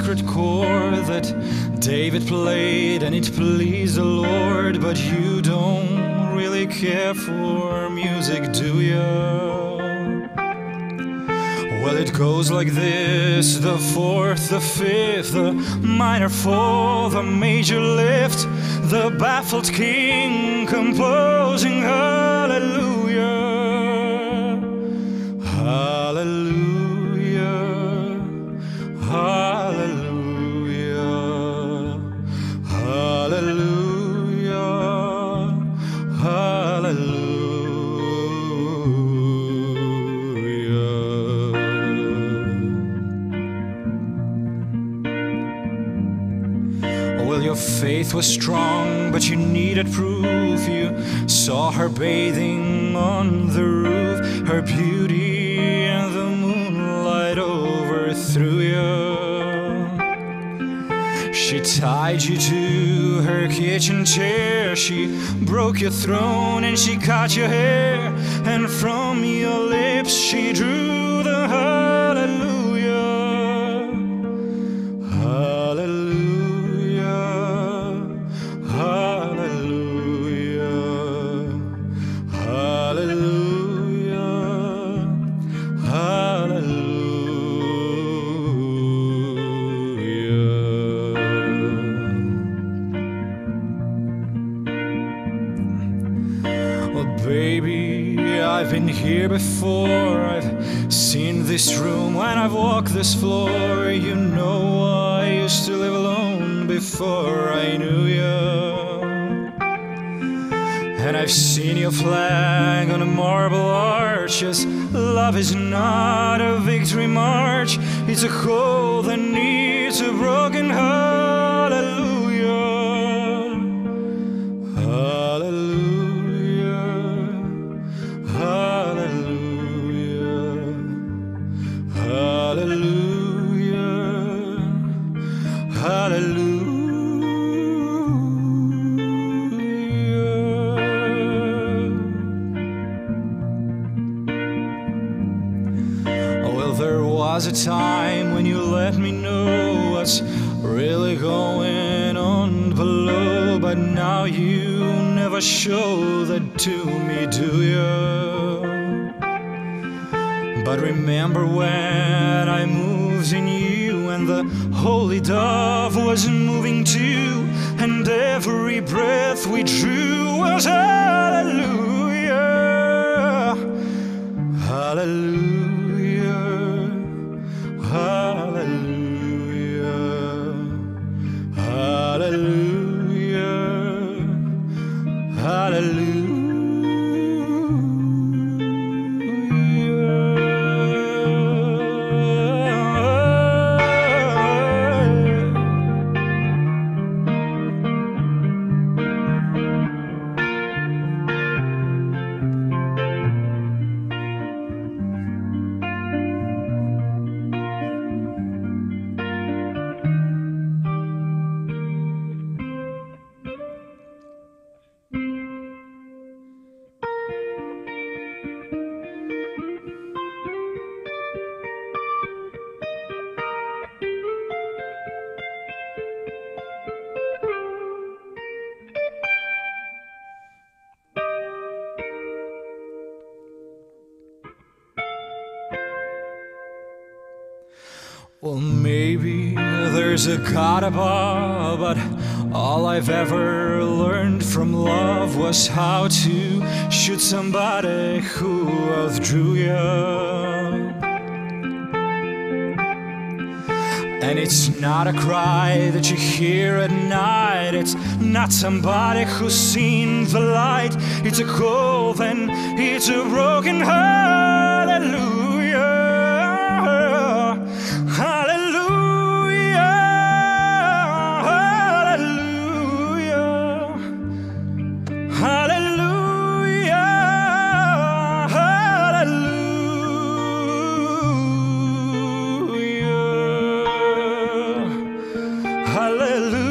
sacred chord that David played and it pleased the Lord. But you don't really care for music, do you? Well, it goes like this: the fourth, the fifth, the minor fall, the major lift, the baffled king composing hallelujah, hallelujah, hallelujah, hallelujah, hallelujah. Well, your faith was strong, but you needed proof. You saw her bathing on the roof, her beauty and the moonlight overthrew you. She tied you to her kitchen chair, she broke your throne and she cut your hair, and from your lips she drew the hallelujah, hallelujah, hallelujah, hallelujah, hallelujah. Well, baby, I've been here before. I've seen this room when I've walked this floor. You know I used to live alone before I knew you. And I've seen your flag on a marble arch. Yes, love is not a victory march. It's a call that needs a broken hallelujah, hallelujah, hallelujah, hallelujah, hallelujah. Well, there was a time when you let me know what's really going on below, but now you never show that to me, do you? But remember when I moved in you, and the holy dove was moving too, and every breath we drew was hallelujah, hallelujah, hallelujah, hallelujah, hallelujah. Well, maybe there's a God above, but all I've ever learned from love was how to shoot somebody who outdrew you. And it's not a cry that you hear at night. It's not somebody who's seen the light. It's a call, then it's a broken hallelujah, hallelujah, hallelujah, hallelujah, hallelujah, hallelujah.